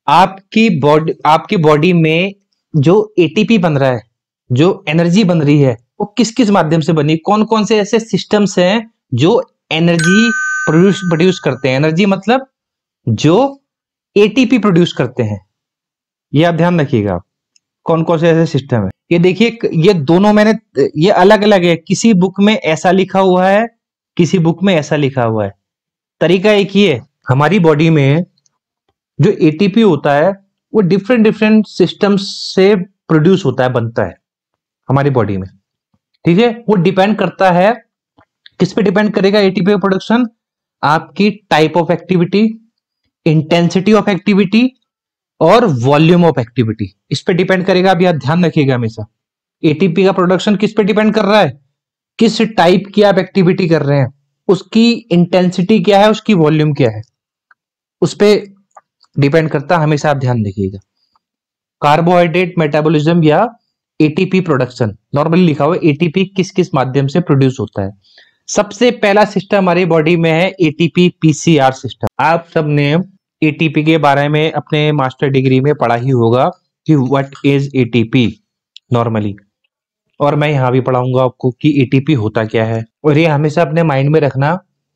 आपकी बॉडी में जो एटीपी बन रहा है, जो एनर्जी बन रही है, वो किस किस माध्यम से बनी, कौन कौन से ऐसे सिस्टम्स हैं जो एनर्जी प्रोड्यूस करते हैं। एनर्जी मतलब जो एटीपी प्रोड्यूस करते हैं, ये आप ध्यान रखिएगा। कौन कौन से ऐसे सिस्टम है, ये देखिए, ये दोनों मैंने, ये अलग अलग है, किसी बुक में ऐसा लिखा हुआ है, किसी बुक में ऐसा लिखा हुआ है। तरीका एक ही है। हमारी बॉडी में जो एटीपी होता है वो डिफरेंट डिफरेंट सिस्टम्स से प्रोड्यूस होता है, बनता है हमारी बॉडी में। ठीक है, वो डिपेंड करता है, किस पे डिपेंड करेगा एटीपी प्रोडक्शन? आपकी type of activity, intensity of activity और वॉल्यूम ऑफ एक्टिविटी, इस पे डिपेंड करेगा। अब यह ध्यान रखिएगा हमेशा, एटीपी का प्रोडक्शन किस पे डिपेंड कर रहा है? किस टाइप की आप एक्टिविटी कर रहे हैं, उसकी इंटेंसिटी क्या है, उसकी वॉल्यूम क्या है, उस पे डिपेंड करता है। हमेशा आप ध्यान रखिएगा। कार्बोहाइड्रेट मेटाबॉलिज्म या एटीपी प्रोडक्शन, नॉर्मली लिखा हुआ है एटीपी किस किस माध्यम से प्रोड्यूस होता है। सबसे पहला सिस्टम हमारी बॉडी में है एटीपी पीसीआर सिस्टम। आप सबने एटीपी के बारे में अपने मास्टर डिग्री में पढ़ा ही होगा कि व्हाट इज एटीपी नॉर्मली, और मैं यहां भी पढ़ाऊंगा आपको कि एटीपी होता क्या है। और ये हमेशा अपने माइंड में रखना,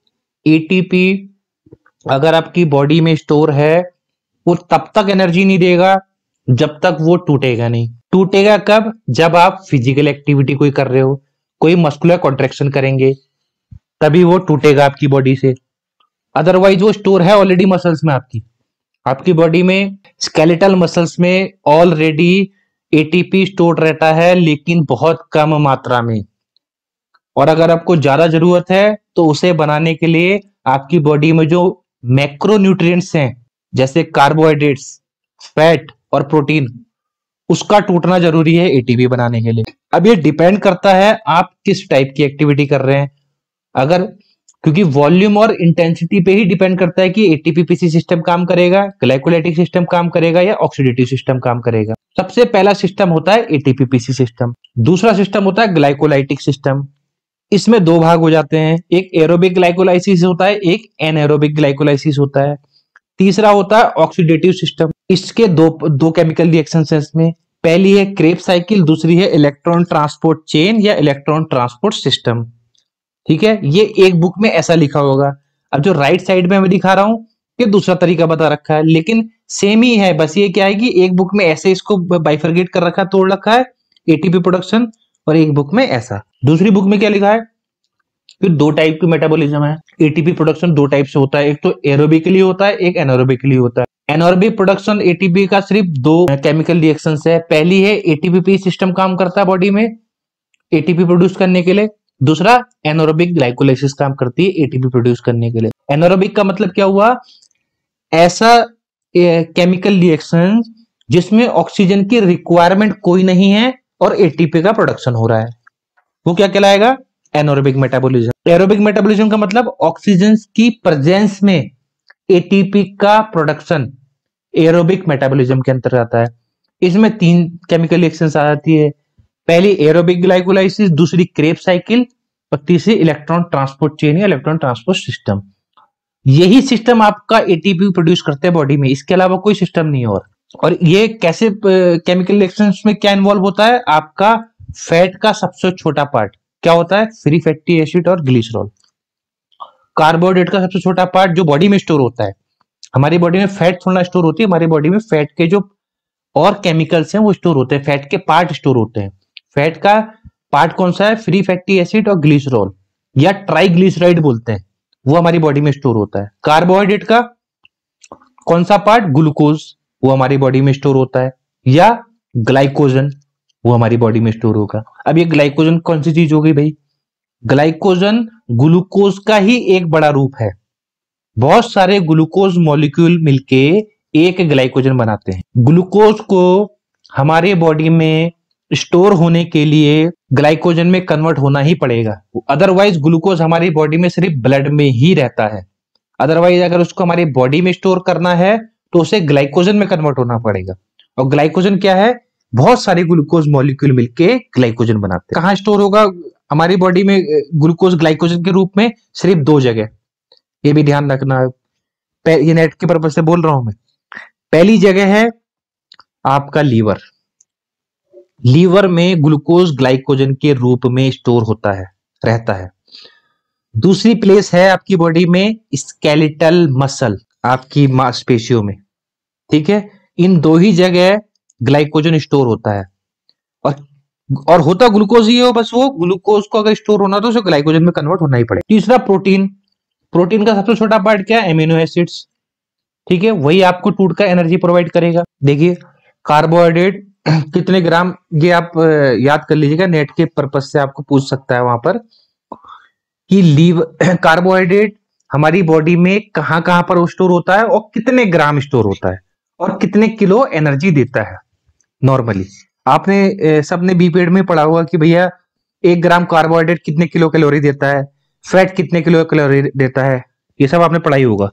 एटीपी अगर आपकी बॉडी में स्टोर है वो तब तक एनर्जी नहीं देगा जब तक वो टूटेगा नहीं। टूटेगा कब? जब आप फिजिकल एक्टिविटी कोई कर रहे हो, कोई मस्कुलर कॉन्ट्रैक्शन करेंगे, तभी वो टूटेगा आपकी बॉडी से। अदरवाइज वो स्टोर है ऑलरेडी मसल्स में। आपकी बॉडी में स्केलेटल मसल्स में ऑलरेडी एटीपी स्टोर रहता है, लेकिन बहुत कम मात्रा में। और अगर आपको ज्यादा जरूरत है तो उसे बनाने के लिए आपकी बॉडी में जो मैक्रोन्यूट्रिएंट्स हैं, जैसे कार्बोहाइड्रेट्स, फैट और प्रोटीन, उसका टूटना जरूरी है एटीपी बनाने के लिए। अब ये डिपेंड करता है आप किस टाइप की एक्टिविटी कर रहे हैं। अगर, क्योंकि वॉल्यूम और इंटेंसिटी पे ही डिपेंड करता है कि एटीपी पीसी सिस्टम काम करेगा, ग्लाइकोलाइटिक सिस्टम काम करेगा या ऑक्सीडेटिव सिस्टम काम करेगा। सबसे पहला सिस्टम होता है एटीपी पीसी सिस्टम। दूसरा सिस्टम होता है ग्लाइकोलाइटिक सिस्टम। इसमें दो भाग हो जाते हैं, एक एरोबिक ग्लाइकोलाइसिस होता है, एक एनएरोबिक ग्लाइकोलाइसिस होता है। तीसरा होता है ऑक्सीडेटिव सिस्टम। इसके दो केमिकल रिएक्शंस हैं इसमें। पहली है क्रेब्स साइकिल, दूसरी है इलेक्ट्रॉन ट्रांसपोर्ट चेन या इलेक्ट्रॉन ट्रांसपोर्ट सिस्टम। ठीक है, ये एक बुक में ऐसा लिखा होगा। अब जो राइट साइड में मैं दिखा रहा हूं ये दूसरा तरीका बता रखा है, लेकिन सेम ही है। बस ये क्या है कि एक बुक में ऐसे इसको बाइफरगेट कर रखा है, तोड़ रखा है एटीपी प्रोडक्शन, और एक बुक में ऐसा। दूसरी बुक में क्या लिखा है कि दो टाइप की मेटाबॉलिज्म है। एटीपी प्रोडक्शन दो टाइप से होता है, एक तो एरोबिकली होता है, एक एनारोबिकली होता है। एनारोबिक प्रोडक्शन एटीपी का सिर्फ दो केमिकल रिएक्शंस है। पहली है एटीपी सिस्टम काम करता है बॉडी में एटीपी प्रोड्यूस करने के लिए। दूसरा एनारोबिक ग्लाइकोलाइसिस काम करती है एटीपी प्रोड्यूस करने के लिए। एनारोबिक का मतलब क्या हुआ? ऐसा केमिकल रिएक्शन जिसमें ऑक्सीजन की रिक्वायरमेंट कोई नहीं है और एटीपी का प्रोडक्शन हो रहा है, वो क्या कहलाएगा? Anaerobic metabolism. एरोबिक मेटाबॉलिज्म का मतलब ऑक्सीजन की प्रेजेंस में एटीपी का प्रोडक्शन एरोबिक मेटाबॉलिज्म के अंतर्गत आता है। इसमें तीन केमिकल रिएक्शंस आ जाती है। पहली एरोबिक ग्लाइकोलाइसिस, दूसरी क्रेब्स साइकिल और तीसरी इलेक्ट्रॉन ट्रांसपोर्ट चेन या इलेक्ट्रॉन ट्रांसपोर्ट सिस्टम। यही सिस्टम आपका एटीपी प्रोड्यूस करते हैं बॉडी में, इसके अलावा कोई सिस्टम नहीं है। और ये कैसे केमिकल रिएक्शंस में क्या इन्वॉल्व होता है? आपका फैट का सबसे छोटा पार्ट क्या होता है? फ्री फैटी एसिड और ग्लिसरॉल। कार्बोहाइड्रेट का सबसे छोटा पार्ट जो बॉडी में स्टोर होता है। हमारी बॉडी में फैट थोड़ा स्टोर होती है, हमारी बॉडी में फैट के जो और केमिकल्स हैं वो स्टोर होते हैं, फैट के पार्ट स्टोर होते हैं। फैट का पार्ट कौन सा है? फ्री फैटी एसिड और ग्लिसरॉल या ट्राइग्लिसराइड बोलते हैं, वो हमारी बॉडी में स्टोर होता है। कार्बोहाइड्रेट का कौन सा पार्ट? ग्लूकोज, वो हमारी बॉडी में स्टोर होता है, या ग्लाइकोजन, वो हमारी बॉडी में स्टोर होगा। अब ये ग्लाइकोजन कौन सी चीज हो गई भाई? ग्लाइकोजन ग्लूकोज का ही एक बड़ा रूप है। बहुत सारे ग्लूकोज मॉलिक्यूल मिलके एक ग्लाइकोजन बनाते हैं। ग्लूकोज को हमारे बॉडी में स्टोर होने के लिए ग्लाइकोजन में कन्वर्ट होना ही पड़ेगा, अदरवाइज ग्लूकोज हमारी बॉडी में सिर्फ ब्लड में ही रहता है। अदरवाइज अगर उसको हमारी बॉडी में स्टोर करना है तो उसे ग्लाइकोजन में कन्वर्ट होना पड़ेगा। और ग्लाइकोजन क्या है? बहुत सारे ग्लूकोज मॉलिक्यूल मिलके ग्लाइकोजन बनाते हैं। कहाँ स्टोर होगा हमारी बॉडी में ग्लूकोज ग्लाइकोजन के रूप में? सिर्फ दो जगह, ये भी ध्यान रखना। ये नेट के पर्पज से बोल रहा हूं मैं। पहली जगह है आपका लीवर। लीवर में ग्लूकोज ग्लाइकोजन के रूप में स्टोर होता है, रहता है। दूसरी प्लेस है आपकी बॉडी में स्केलेटल मसल, आपकी मांसपेशियों में, ठीक है। इन दो ही जगह ग्लाइकोजन स्टोर होता है, और होता ग्लूकोज ही हो, बस वो ग्लूकोज को अगर स्टोर होना तो उसे ग्लाइकोजन में कन्वर्ट होना ही पड़ेगा। तीसरा प्रोटीन। प्रोटीन का सबसे छोटा पार्ट क्या है? एमिनो एसिड्स, ठीक है। वही आपको टूट कर एनर्जी प्रोवाइड करेगा। देखिए कार्बोहाइड्रेट कितने ग्राम, ये आप याद कर लीजिएगा, नेट के पर्पज से आपको पूछ सकता है वहां पर कि कार्बोहाइड्रेट हमारी बॉडी में कहां कहां पर स्टोर होता है और कितने ग्राम स्टोर होता है और कितने किलो एनर्जी देता है। नॉर्मली आपने सबने बीपीएड में पढ़ा होगा कि भैया 1 ग्राम कार्बोहाइड्रेट कितने किलो कैलोरी देता है, फैट कितने किलो कैलोरी देता है, ये सब आपने पढ़ाई होगा।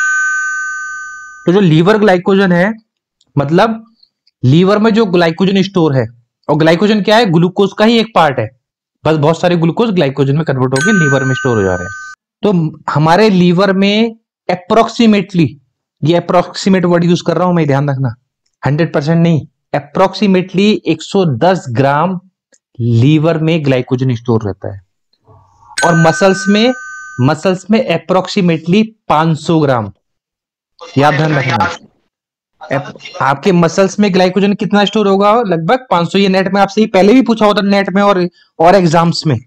तो जो लीवर ग्लाइकोजन है, मतलब लीवर में जो ग्लाइकोजन स्टोर है, और ग्लाइकोजन क्या है? ग्लूकोज का ही एक पार्ट है, बस बहुत सारे ग्लूकोज ग्लाइकोजन में कन्वर्ट होकर लीवर में स्टोर हो जा रहे हैं। तो हमारे लीवर में अप्रोक्सीमेटली, ये अप्रोक्सीमेट वर्ड यूज कर रहा हूं मैं, ध्यान रखना, 100% नहीं, अप्रोक्सीमेटली 110 ग्राम लीवर में ग्लाइकोजन स्टोर रहता है। और मसल्स में अप्रोक्सीमेटली 500 ग्राम, याद ध्यान रखना। आपके मसल्स में ग्लाइकोजन कितना स्टोर होगा? लगभग 500। ये नेट में आपसे पहले भी पूछा होता, नेट में और एग्जाम्स में।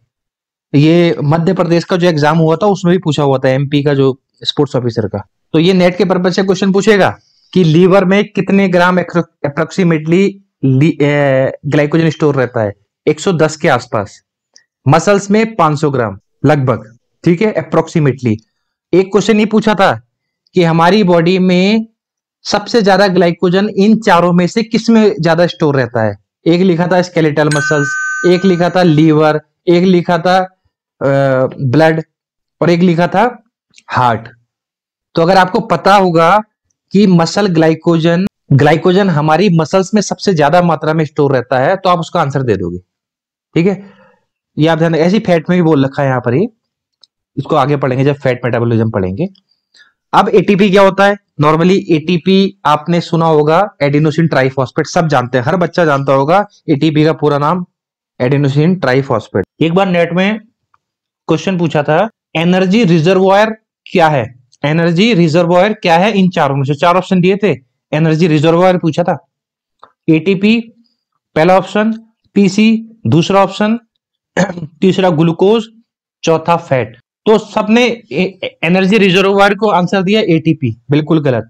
ये मध्य प्रदेश का जो एग्जाम हुआ था उसमें भी पूछा हुआ था, एमपी का जो स्पोर्ट्स ऑफिसर का। तो ये नेट के पर्पज से क्वेश्चन पूछेगा कि लीवर में कितने ग्राम अप्रोक्सीमेटली ग्लाइकोजन स्टोर रहता है? 110 के आसपास। मसल्स में 500 ग्राम लगभग, ठीक है, अप्रोक्सीमेटली। एक क्वेश्चन ये पूछा था कि हमारी बॉडी में सबसे ज्यादा ग्लाइकोजन इन चारों में से किस में ज्यादा स्टोर रहता है? एक लिखा था स्केलेटल मसल्स, एक लिखा था लीवर, एक लिखा था ब्लड, और एक लिखा था हार्ट। तो अगर आपको पता होगा कि मसल ग्लाइकोजन हमारी मसल्स में सबसे ज्यादा मात्रा में स्टोर रहता है, तो आप उसका आंसर दे दोगे, ठीक है। ये आप ध्यान, ऐसी फैट में भी बोल रखा है यहां पर ही, इसको आगे पढ़ेंगे जब फैट मेटाबॉलिज्म पढ़ेंगे। अब एटीपी क्या होता है? नॉर्मली एटीपी आपने सुना होगा, एडिनोसिन ट्राइफॉस्फेट, सब जानते हैं, हर बच्चा जानता होगा एटीपी का पूरा नाम एडिनोसिन ट्राइफॉस्फेट। एक बार नेट में क्वेश्चन पूछा था, एनर्जी रिजर्वॉयर क्या है? एनर्जी रिजर्वॉयर क्या है? इन चारों में से 4 ऑप्शन दिए थे, एनर्जी रिजर्वॉयर पूछा था। एटीपी पहला ऑप्शन, पीसी दूसरा ऑप्शन, तीसरा ग्लूकोज, चौथा फैट। तो सबने एनर्जी रिजर्वॉयर को आंसर दिया एटीपी, बिल्कुल गलत।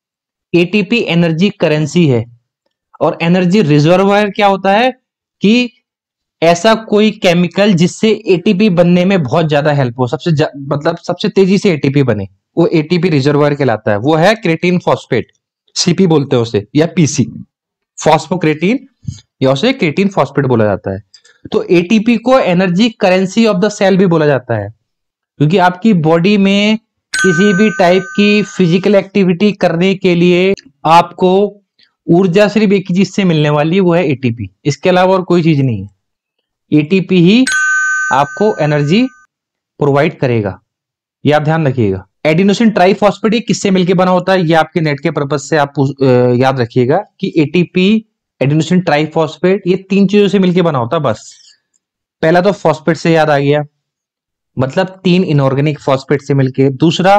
एटीपी एनर्जी करेंसी है, और एनर्जी रिजर्वॉयर क्या होता है कि ऐसा कोई केमिकल जिससे एटीपी बनने में बहुत ज्यादा हेल्प हो, मतलब सबसे तेजी से एटीपी बने, वो एटीपी रिजर्वॉयर कहलाता है। वो है क्रेटीन फॉस्फेट, सीपी बोलते हैं उसे, या पीसी, फॉस्फोक्रेटीन, या उसे क्रेटीन फॉस्फेट बोला जाता है। तो एटीपी को energy currency of the cell भी बोला जाता है, क्योंकि आपकी बॉडी में किसी भी टाइप की फिजिकल एक्टिविटी करने के लिए आपको ऊर्जा सिर्फ एक ही चीज से मिलने वाली है, वो है एटीपी। इसके अलावा और कोई चीज नहीं है, एटीपी ही आपको एनर्जी प्रोवाइड करेगा, ये आप ध्यान रखिएगा। एडिनोसिन ट्राइफॉस्फेट ये किससे मिलकर बना होता है? ये आपके नेट के पर्पज से आप याद रखिएगा कि एटीपी, एडिनोसिन ट्राइफॉस्फेट, ये 3 चीजों से मिलकर बना होता है बस। पहला तो फॉस्फेट से याद आ गया, मतलब 3 इनऑर्गेनिक फॉस्फेट से मिलके। दूसरा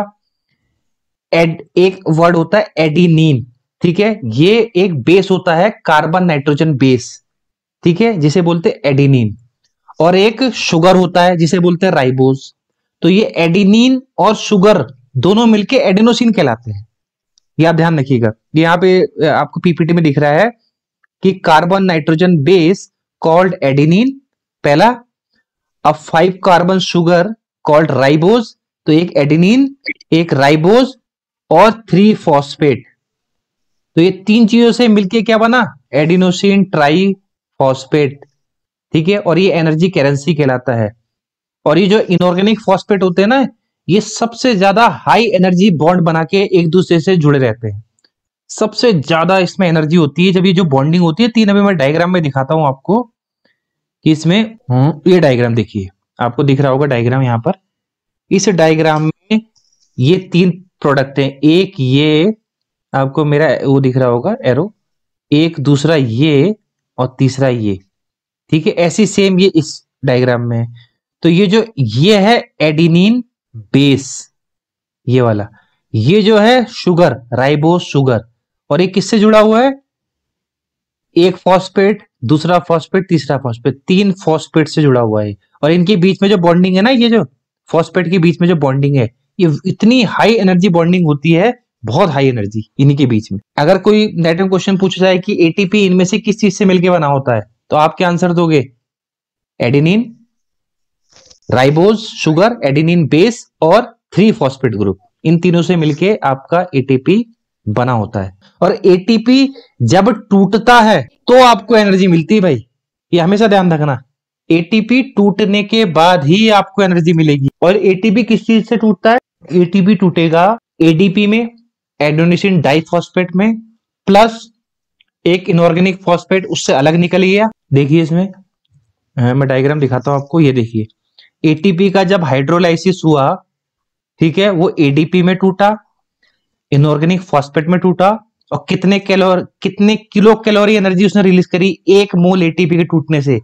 एक वर्ड होता है एडिनिन, ठीक है, ये एक बेस होता है, कार्बन नाइट्रोजन बेस, ठीक है, जिसे बोलते हैं एडिनिन। और एक शुगर होता है जिसे बोलते हैं राइबोज। तो ये एडिनिन और शुगर दोनों मिलके एडिनोसिन कहलाते हैं, ये आप ध्यान रखिएगा। यहाँ पे आपको पीपीटी में दिख रहा है कि carbon nitrogen base called adenine पहला, अब 5 कार्बन शुगर कॉल्ड राइबोज, तो एक एडिनिन, एक राइबोज और 3 फॉस्फेट। तो ये 3 चीजों से मिलके क्या बना? एडिनोसिन ट्राइफॉस्फेट, ठीक है। और ये एनर्जी करेंसी कहलाता है। और ये जो इनऑर्गेनिक फॉस्फेट होते हैं ना, ये सबसे ज्यादा हाई एनर्जी बॉन्ड बना के एक दूसरे से जुड़े रहते हैं। सबसे ज्यादा इसमें एनर्जी होती है जब ये जो बॉन्डिंग होती है। 3 अभी मैं डायग्राम में दिखाता हूं आपको कि इसमें, ये डायग्राम देखिए, आपको दिख रहा होगा डायग्राम यहाँ पर। इस डायग्राम में ये 3 प्रोडक्ट हैं, एक ये आपको मेरा वो दिख रहा होगा एरो, एक दूसरा ये और तीसरा ये, ठीक है। ऐसी सेम ये इस डायग्राम में है। तो ये है एडिनिन बेस, ये वाला, ये जो है शुगर, राइबोस शुगर, और ये किससे जुड़ा हुआ है, एक फॉस्फेट, दूसरा फॉस्फेट, तीसरा फॉस्फेट, तीन फॉस्फेट से जुड़ा हुआ है। और इनके बीच में जो बॉन्डिंग है ना, ये जो फॉस्फेट के बीच में जो बॉन्डिंग है, ये इतनी हाई एनर्जी बॉन्डिंग होती है, बहुत हाई एनर्जी इन्हीं के बीच में। अगर कोई नेट में क्वेश्चन पूछा जाए कि एटीपी इनमें से किस चीज से मिलकर बना होता है, तो आप क्या आंसर दोगे, adenine, ribose sugar, adenine base और 3 फॉस्फेट ग्रुप, इन तीनों से मिलके आपका एटीपी बना होता है। और एटीपी जब टूटता है तो आपको एनर्जी मिलती है भाई, ये हमेशा ध्यान रखना। एटीपी टूटने के बाद ही आपको एनर्जी मिलेगी। और एटीपी किस चीज से टूटता है, एटीपी टूटेगा एडीपी में, एडेनोसिन डाइफॉस्फेट में, प्लस एक इनऑर्गेनिक फॉस्फेट उससे अलग निकल गया। देखिए इसमें मैं डायग्राम दिखाता हूं आपको, ये देखिए एटीपी का जब हाइड्रोलाइसिस हुआ, ठीक है, वो एडीपी में टूटा, इनऑर्गेनिक फॉस्फेट में टूटा, और कितने किलो कैलोरी एनर्जी उसने रिलीज करी, एक मोल एटीपी के टूटने से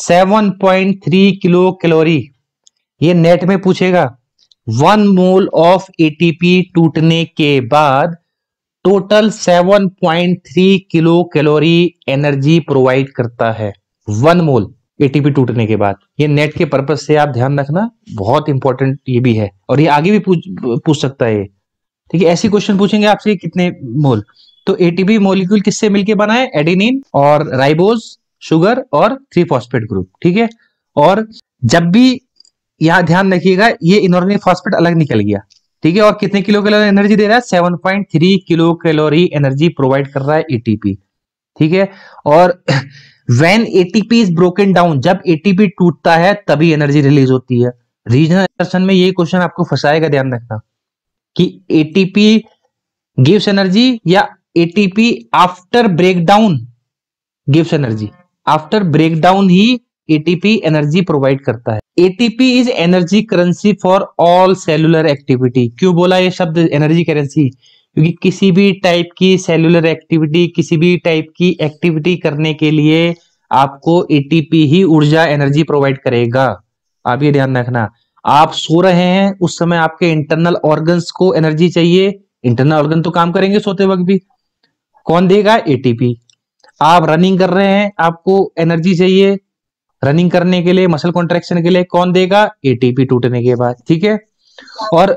7.3 किलो कैलोरी। ये नेट में पूछेगा, 1 मोल ऑफ एटीपी टूटने के बाद total 7.3 kilo calorie energy provide करता है, 1 मोल एटीपी टूटने के बाद। ये नेट के पर्पज से आप ध्यान रखना, बहुत इंपॉर्टेंट ये भी है, और ये आगे भी पूछ सकता है, ठीक है। ऐसे क्वेश्चन पूछेंगे आपसे कितने मोल। तो एटीपी मॉलिक्यूल किससे मिलके बना है, एडेनिन और राइबोस शुगर और 3 फॉस्फेट ग्रुप, ठीक है। और जब भी यहां ध्यान रखिएगा, ये इनऑर्गेनिक फॉस्फेट अलग निकल गया, ठीक है, और कितने किलो कैलोरी एनर्जी दे रहा है, 7.3 किलो कैलोरी एनर्जी प्रोवाइड कर रहा है एटीपी, ठीक है। और when ATP is broken down, जब एटीपी टूटता है तभी एनर्जी रिलीज होती है। रीजनल एक्सप्रेशन में ये क्वेश्चन आपको फंसाएगा, ध्यान रखना कि एटीपी गिव्स एनर्जी या ATP after breakdown gives energy, after breakdown ही एटीपी एनर्जी प्रोवाइड करता है। ATP is energy currency for all cellular activity. क्यों बोला ये शब्द एनर्जी करेंसी, क्योंकि किसी भी टाइप की सेलुलर एक्टिविटी, किसी भी टाइप की एक्टिविटी करने के लिए आपको एटीपी ही ऊर्जा एनर्जी प्रोवाइड करेगा। आप ये ध्यान रखना, आप सो रहे हैं उस समय आपके इंटरनल ऑर्गन्स को एनर्जी चाहिए, इंटरनल ऑर्गन तो काम करेंगे सोते वक्त भी, कौन देगा, एटीपी। आप रनिंग कर रहे हैं, आपको एनर्जी चाहिए रनिंग करने के लिए, मसल कॉन्ट्रैक्शन के लिए, कौन देगा, एटीपी टूटने के बाद, ठीक है। और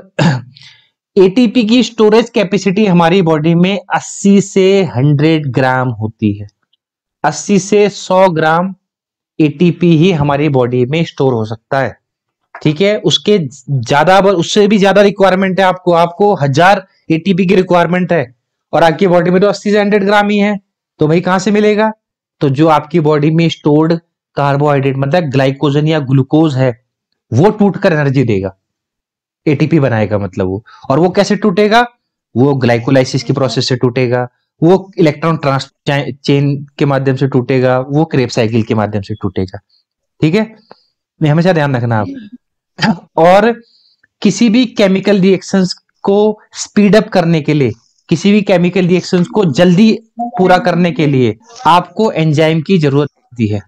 एटीपी की स्टोरेज कैपेसिटी हमारी बॉडी में 80 से 100 ग्राम होती है, 80 से 100 ग्राम एटीपी ही हमारी बॉडी में स्टोर हो सकता है, ठीक है। उसके ज्यादा, उससे भी ज्यादा रिक्वायरमेंट है आपको 1000 एटीपी की रिक्वायरमेंट है, और आपकी बॉडी में तो 80 से 100 ग्राम ही है, तो भाई कहां से मिलेगा, तो जो आपकी बॉडी में स्टोर्ड कार्बोहाइड्रेट मतलब ग्लाइकोजन या ग्लूकोज है, वो टूटकर एनर्जी देगा, एटीपी बनाएगा मतलब वो। और वो कैसे टूटेगा, वो ग्लाइकोलाइसिस की प्रोसेस से टूटेगा, वो इलेक्ट्रॉन ट्रांस चेन के माध्यम से टूटेगा, वो क्रेब साइकिल के माध्यम से टूटेगा, ठीक है। हमेशा ध्यान रखना आप। और किसी भी केमिकल रिएक्शंस को स्पीड अप करने के लिए, किसी भी केमिकल रिएक्शंस को जल्दी पूरा करने के लिए आपको एंजाइम की जरूरत पड़ती है।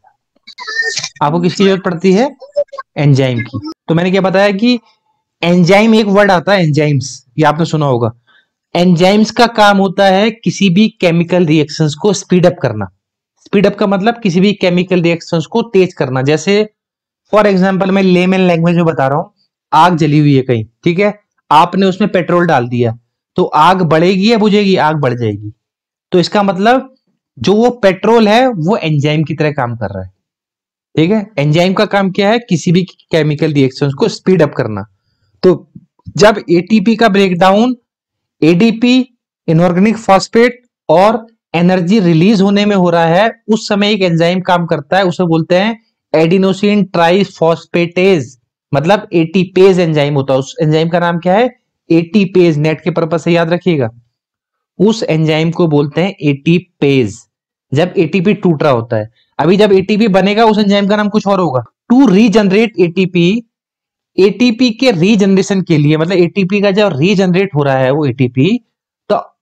आपको किसकी जरूरत पड़ती है, एंजाइम की। तो मैंने क्या बताया कि एंजाइम, एक वर्ड आता है एंजाइम्स, ये आपने सुना होगा। एंजाइम्स का काम होता है किसी भी केमिकल रिएक्शंस को स्पीड अप करना। स्पीड अप का मतलब किसी भी केमिकल रिएक्शंस को तेज करना। जैसे फॉर एग्जांपल मैं लेमन लैंग्वेज में बता रहा हूं, आग जली हुई है कहीं, ठीक है, आपने उसमें पेट्रोल डाल दिया, तो आग बढ़ेगी या बुझेगी, आग बढ़ जाएगी। तो इसका मतलब जो वो पेट्रोल है वो एंजाइम की तरह काम कर रहा है, ठीक है। एंजाइम का काम क्या है, किसी भी केमिकल रिएक्शंस को स्पीड अप करना। तो जब एटीपी का ब्रेकडाउन एडीपी, इनऑर्गेनिक फॉस्फेट और एनर्जी रिलीज होने में हो रहा है, उस समय एक एंजाइम काम करता है, उसे बोलते हैं एडिनोसिन ट्राइफॉस्फेटेज, मतलब एटीपेज एंजाइम होता है। उस एंजाइम का नाम क्या है, एटीपेज। नेट के पर्पज से याद रखिएगा, उस एंजाइम को बोलते हैं एटीपेज, जब एटीपी टूट रहा होता है। अभी जब एटीपी बनेगा उस एंजाइम का नाम कुछ और होगा। टू रीजनरेट एटीपी, एटीपी के रीजनरेशन के लिए, मतलब एटीपी का जब रीजनरेट हो रहा है वो एटीपी, तो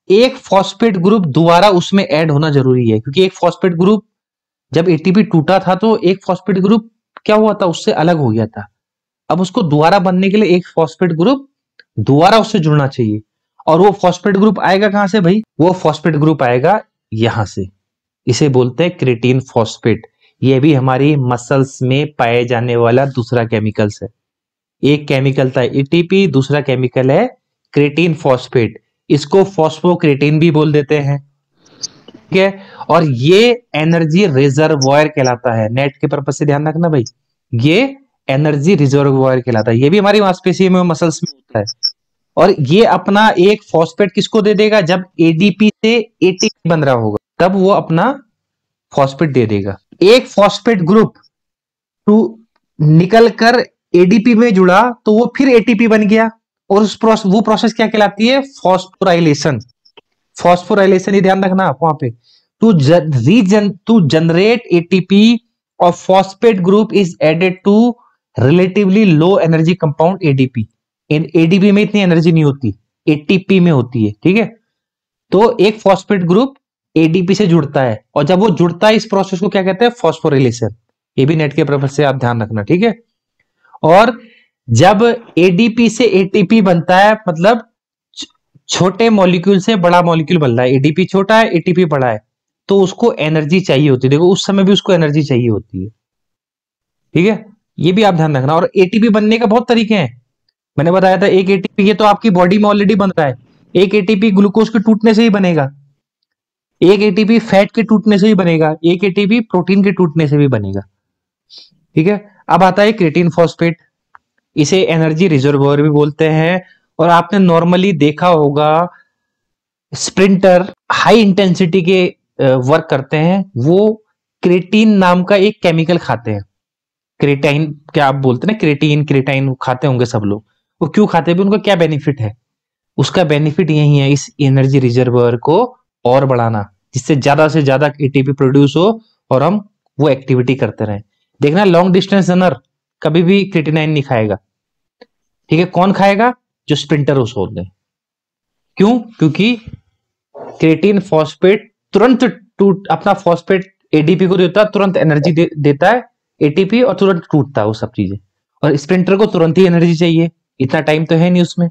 एक फॉस्फेट ग्रुप दोबारा उसमें ऐड होना जरूरी है, क्योंकि एक फॉस्फेट ग्रुप जब एटीपी टूटा था तो एक फॉस्फेट ग्रुप क्या हुआ था, उससे अलग हो गया था। अब उसको दोबारा बनने के लिए एक फॉस्फेट ग्रुप दोबारा उससे जुड़ना चाहिए। और वो फॉस्फेट ग्रुप आएगा कहां से भाई? वो फॉस्फेट ग्रुप आएगा यहां से। इसे बोलते हैं क्रेटीन फॉस्फेट। ये भी हमारी मसल्स में पाए जाने वाला दूसरा केमिकल्स है। एक केमिकल था एटीपी, दूसरा केमिकल है क्रेटीन फॉस्फेट। इसको फॉस्फोक्रेटीन भी बोल देते हैं, ठीक है। और ये एनर्जी रिजर्वॉयर कहलाता है। नेट के पर्पज से ध्यान रखना भाई, ये एनर्जी रिजर्वॉयर कहलाता है। ये भी हमारी मांसपेशी में, मसल्स में होता है। और ये अपना एक फॉस्फेट किसको दे देगा? जब एडीपी से एटीपी बन रहा होगा तब वो अपना फॉस्फेट दे देगा। एक फॉस्फेट ग्रुप टू निकल कर एडीपी में जुड़ा तो वो फिर एटीपी बन गया। और वो प्रोसेस क्या कहलाती है? फॉस्फोराइलेशन। फॉस्फोराइलेशन, ये ध्यान रखना आप वहां पे। टू जनरेट एटीपी और phosphate group is added to relatively low energy compound ADP. ADP में इतनी एनर्जी नहीं होती, एटीपी में होती है, ठीक है। तो एक फॉस्फेट ग्रुप एडीपी से जुड़ता है, और जब वो जुड़ता है इस प्रोसेस को क्या कहते हैं? फॉस्फोराइलेशन। ये भी नेट के पर्पज से आप ध्यान रखना, ठीक है। और जब एडीपी से एटीपी बनता है, मतलब छोटे मॉलिक्यूल से बड़ा मॉलिक्यूल बन रहा है, एडीपी छोटा है एटीपी बड़ा है, तो उसको एनर्जी चाहिए होती है। देखो उस समय भी उसको एनर्जी चाहिए होती है, ठीक है। ये भी आप ध्यान रखना। और एटीपी बनने का बहुत तरीके हैं। मैंने बताया था एक एटीपी, ये तो आपकी बॉडी में ऑलरेडी बन रहा है। एक एटीपी ग्लूकोज के टूटने से ही बनेगा, एक एटीपी फैट के टूटने से ही बनेगा, एक एटीपी प्रोटीन के टूटने से भी बनेगा, ठीक है। अब आता है क्रेटीन फॉस्फेट। इसे एनर्जी रिजर्वोयर भी बोलते हैं। और आपने नॉर्मली देखा होगा स्प्रिंटर हाई इंटेंसिटी के वर्क करते हैं, वो क्रेटीन नाम का एक केमिकल खाते हैं। क्रेटाइन क्या आप बोलते हैं ना, क्रेटीन क्रेटाइन खाते होंगे सब लोग। वो क्यों खाते हैं, उनका क्या बेनिफिट है? उसका बेनिफिट यही है, इस एनर्जी रिजर्वर को और बढ़ाना, जिससे ज्यादा से ज्यादा एटीपी प्रोड्यूस हो और हम वो एक्टिविटी करते रहें। देखना लॉन्ग डिस्टेंस रनर कभी भी क्रेटिनाइन नहीं खाएगा, ठीक है। कौन खाएगा? जो स्प्रिंटर उस होते हैं। क्यों? क्योंकि क्रेटीन फॉस्फेट तुरंत टूट अपना फॉस्फेट एडीपी को देता है, तुरंत एनर्जी देता है एटीपी, और तुरंत टूटता है वो सब चीजें। और स्प्रिंटर को तुरंत ही एनर्जी चाहिए, इतना टाइम तो है नहीं उसमें।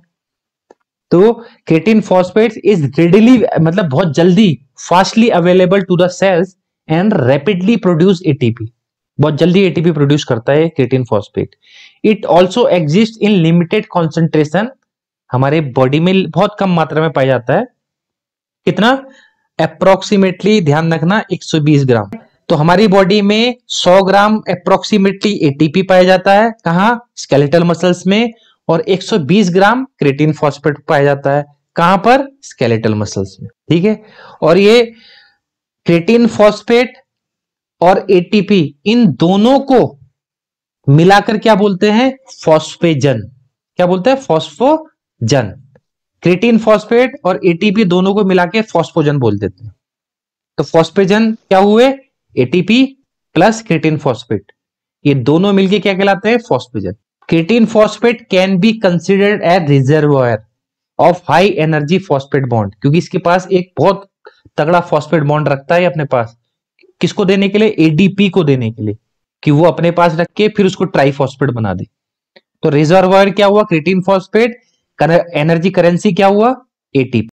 तो क्रेटीन फॉस्फेट इज रेडिली, मतलब बहुत जल्दी, fastly available to the cells and rapidly produce ATP. बहुत जल्दी एटीपी प्रोड्यूस करता है creatine phosphate. It also exist in limited concentration. हमारे बॉडी में बहुत कम मात्रा में पाया जाता है। कितना? अप्रोक्सीमेटली, ध्यान रखना, 120 ग्राम। तो हमारी बॉडी में 100 ग्राम अप्रोक्सीमेटली एटीपी पाया जाता है। कहां? स्केलेटल मसल्स में। और 120 ग्राम क्रेटीन फॉस्फेट पाया जाता है। कहां पर? स्केलेटल मसल्स में, ठीक है। और ये क्रेटीन फॉस्फेट और एटीपी, इन दोनों को मिलाकर क्या बोलते हैं? फॉस्फेजन। क्या बोलते हैं? फॉस्फोजन। क्रेटीन फॉस्फेट और एटीपी दोनों को मिला के फॉस्फोजन बोल देते हैं। तो फॉस्फेजन क्या हुए? एटीपी प्लस क्रेटीन फॉस्फेट, ये दोनों मिलके क्या कहलाते हैं? Phosphagen. Creatine phosphate can be considered as reservoir of high energy phosphate bond, क्योंकि इसके पास एक बहुत तगड़ा फॉस्फेट बॉन्ड रखता है अपने पास। किसको देने के लिए? एडीपी को देने के लिए, कि वो अपने पास रख के फिर उसको ट्राइफॉस्फेट बना दे। तो रिजर्वोयर क्या हुआ? Creatine phosphate. एनर्जी करेंसी क्या हुआ? एटीपी।